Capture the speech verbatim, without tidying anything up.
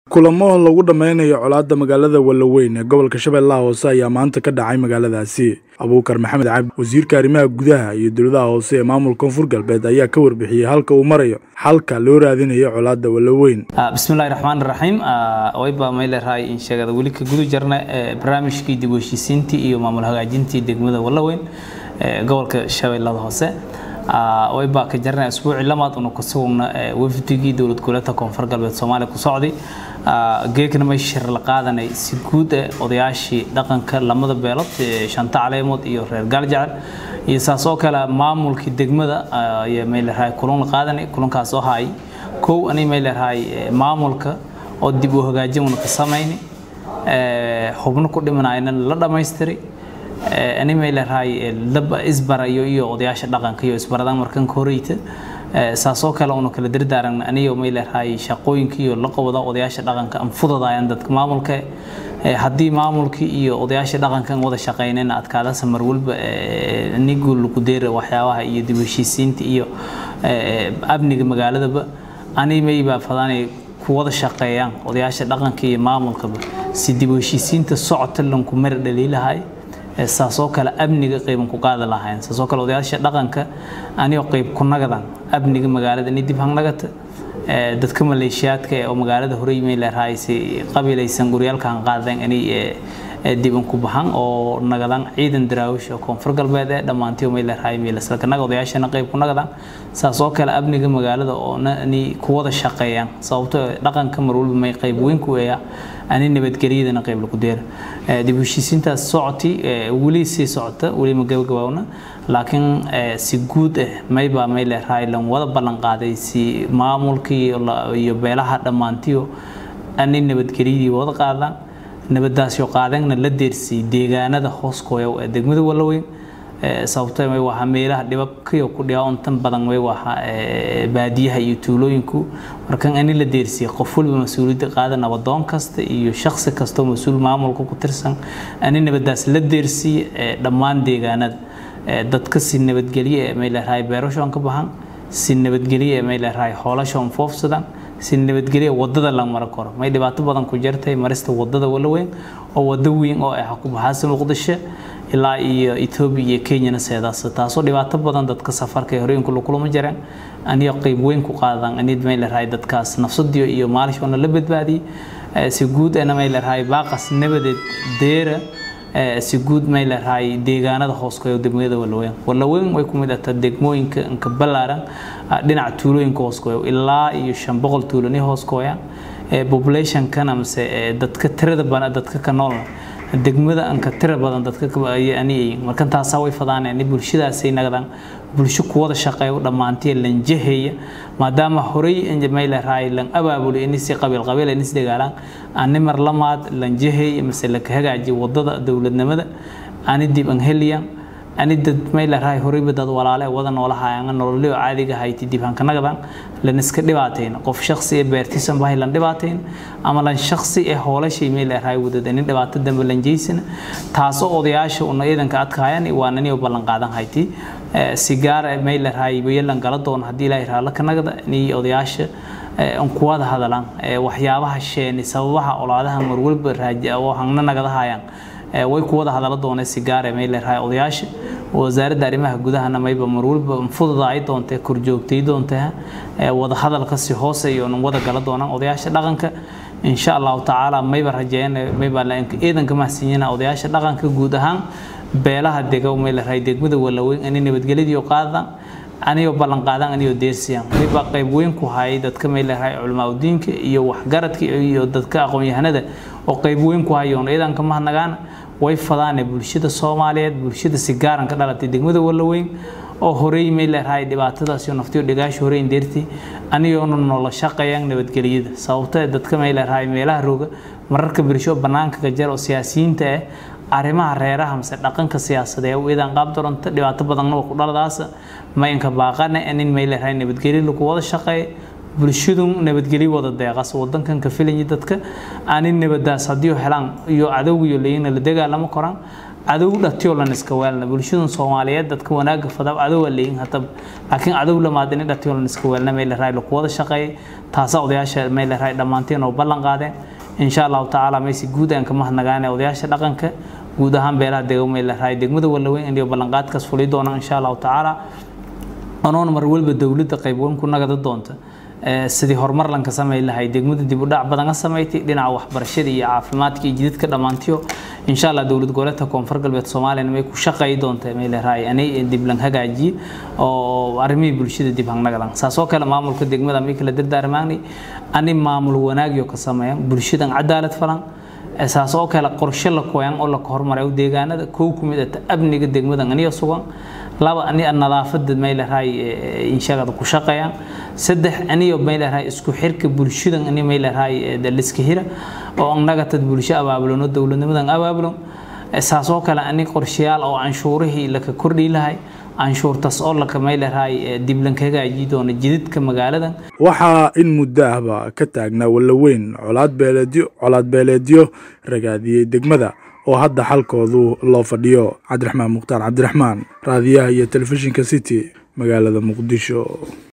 kulamo lagu dhameynayo colaadda magaalada Walaweyn ee gobolka Shabeellaha Hoose ayaa maanta ka dhacay magaaladaasi. Abuukar Maxamed Cabdi, wasiirka arrimaha gudaha iyo dowladaha hoose ee maamulka Koonfur Galbeed ayaa ka warbixiyay halka uu marayo xalka loo raadinayo colaadda Walaweyn. Bismillahir Rahmanir Rahim. Wayba meelahay in sheegada wali ka gudu jarna barnaamijkii dib u heshiisiintii iyo maamul hagaajintii degmada Walaweyn ee gobolka Shabeellaha Hoose. wayba ka jarna isbuuci lamaad oo ku sugna wafdigii dowlad goboleedka Koonfur Galbeed Soomaaliya ku socday geekna ma shir la qaadanay si guud ah odayaashii dhaqanka lamada beelood shanta caleemood iyo reer Galjacal iyo saasoo kale maamulkii degmada ayaa meelahay kulan la qaadanay kulankaas oo hay koow ani meelahay maamulka oo dib u hagaajin ka sameeyay ee xubno ku dhimanayna la dhamaystiray ani meelahay laba isbarayo iyo odayaasha dhaqanka iyo isbaradan markan kooreyta saasoo kale oo kala dirdaaran aniyo meelahay shaqooyinkii iyo la qabada odayaasha dhaqanka am fududayaan dadka maamulka hadii maamulkii iyo odayaasha dhaqanka wada shaqeynayna adkaada samar walba nigul ku deeray waxyaabaha iyo dib u heshiisiinta iyo abniga magaaladaba ani meeyba fadaanay ku wada shaqeeyaan odayaasha dhaqanka iyo maamulka si dib u heshiisiinta socodka lanku mar dhaliilahay saasoo kale abniga qayb ku qaada lahayn saasoo kale odayaasha dhaqanka aniyo qayb ku nagadan abniga magaalada in dib hanagata dadka maleeshiyaadka oo magaalada horey meel raaysi qabiilaysan guryaalkan qaadan ani dib ku baxan oo nagadan ciidan daraawish oo Koonfur Galbeed ee dhamaantii meel raay meel isla kana odayaashana qayb ku nagadan saasoo kale abniga magaalada oo ani ku wada shaqeeyaan sababtoo dhaqanka mar walba may qayb weyn ku weeyaa ani nabadgeliyada qayb ku deer dib u heshiisiinta socoti wali si socota wali ma gabagabawna laakiin si guud ah mayba meel raay lan wada balan qaaday si maamulkii iyo beelaha dhamaantii ani nabadgeliyada wada qaadaan nabadaas iyo qaadana la deersay deegaanada hooskooda ee degmada Walaweyn sababtoo ah waxa meelaha dhibabka ku dhigaa inta badan way waxa baadiyaha iyo tuulooyinku markan ani la deersay qof walba mas'uuliyad qaadana wadoon kasta iyo shakhsi kasta oo mas'uul maamulka ku tirsan ani nabadaas la deersay dhammaan deegaanada dadka si nabadgeliye meelaha beerashoon ka baxan si nabadgeliye meelaha hoolashoon foofsadan si nabadgeliye wadada la maro karo may dhibaato badan ku jirtay marista wadada Walaweyn oo wada weyn oo ay ku baxaysan Muqdisho ilaa iyo Ethiopia iyo Kenya seedaas taasoo dhibaato badan dadka safarka horeenku la kulmo jireen aniyo qayb weyn ku qaadan anid meel raay dadkaas nafsadiyo iyo maalishoona la badbaadi si guud ana meel raay baaqas nabadeed deera si guud meel raay deegaanada hooskooda degmada Walaweyn Walaweyn way ku mid ah degmooyinka inka balaaran dhinaca tuulooyinka hooskooda ilaa iyo shan boqol tuulani hooskooda ee population kana mise dadka tirada badan dadka ka nool degmada anka tira badan dadka ani marka taas way fadaaneen bulshadaas ay nagadan bulsho ku wada shaqeeyo dhamaantii lanjaheeya maadaama horey in meel raay lan abaabulay in si qabiil qabiil in si dagaalan aan mar lamaad lanjaheeya mas'ala ka hagaaji wadada dawladnimada aan dib an heliyan ani dad meel raay horey dad walaale wada noolahaayaan nolol caadiga hayti dib han ka nagadan lan iska dhibaateen qof shakhsi ee beertisan baa lan dhibaateen ama lan shakhsi ee hoolashay meel raay wadada in dhibaato dambe lan jeeysan taas oo odayaasha oo ciidanka adkaayaan waan ani balan qaadan hayti sigaar meel raay weelan gala doon hadii ilaahay raala ka nagada ni odayaasha aan ku wada hadalaan waxyaabaha sheeni sababaha olaadaha mar walba raaji oo hanna nagada hayaan way ku wada hadala doonay sigaar meel raay odayaasha wasaaradda arrimaha gudaha mayba mar walba fududaay doonta korjoogtay doonta wada hadalka si hoose iyo wada gala doonaan odayaasha dhaqanka insha Allah taala mayba rajeeyna mayba la ciidanka mahsiinina odayaasha dhaqanka guud ahaan beelaha deegaw meel raay degmada Walaweyn in nabadgelyada qaadaan aniyo balan qaadan aniyo deersiyaan mayba qayb weyn ku hayay dadka meel raay culimada diinka iyo waxgaradka iyo dadka aqoon-yahanada oo qayb weyn ku hayo ciidanka mahnagaan way fadaan bulshada Soomaaliyeed bulshada si gaaran ka dhalatay degmada Walaweyn oo horey meel raay dhibaatadaas iyo naftiyo dhigaash horey indeerti aniyo nolol shaqeeyaan nabadgelyada sababtoo dadka meel raay meelaha rooga mararka birsho banaanka ka jiro siyaasiyiinta ah arrimaha reeraha mise dhaqanka siyaasadeed ee weedaan qaab doonta dhibaato badan oo ku dhaladaas ma inka baaqana in meel raay nabadgelyo lagu wada shaqeeyo bulshadu nabadgelyo wada deeqas wadankan ka filan dadka aan nabadaas hadii helaan iyo cadawgiyo leeyna la dagaalamo koraan عدو دتيو لنا نسكوالنا بلشون صوماليات دتك وناق فضاء عدو اللي هتب لكن عدو لما دني دتيو لنا نسكوالنا ميل راي لقوة الشقي تاسع ودياش ميل راي دمانتين وبلن قاده إن شاء الله تعالى ميسي جودا إنك ما هنجانا ودياش لقنك جودا هم بيلا ديوم ميل راي دقمة ولا وين اللي بلن قاد كسفولي دونا إن شاء الله تعالى أنا مرول بالدولة قيبون كنا قد دونته sidii horumar lan ka sameeyay lahay degmada dib u dhac badan sameeyay dhinaca waxbarashada iyo caafimaadka iyo jidadka dhamaantiyo insha Allah dawlad goboleedka koonfur galbeed Soomaaliya may ku shaqeey doontaa meel raay anay dib lan hagaaji oo arrimaha bulshada dib hangnagan saasoo kale maamulka degmada mi kala dardaarmaanay ani maamul wanaagyo ka sameeyay bulshada cadaalad falan saasoo kale qorshe la kooyan oo la horumariyo deegaanada koow kumid ah amniga degmada aniga sugan laba ani nadaafada meel raay inshaqada ku shaqeeyaan saddex aniyo meel raay isku xirka bulshada ani meel raay daliska hira oo anaga tad bulsho abaabulno dawladnimadan abaabulno asaasoo kale ani qorshayaal oo anshuurihii la ka kordhi lahay anshuurtaas oo la ka meel raay dib lan kaga jiidoona jidadka magaalada waxa in muddo ahba ka taagnaa Walaweyn colaad beeleedyo colaad beeleedyo ragaadiyay degmada oo hadda xalkoodu loo fadhiyo Cabdiraxmaan Muqtaar Cabdiraxmaan raadiyaha iyo telefishinka City magaalada Muqdisho.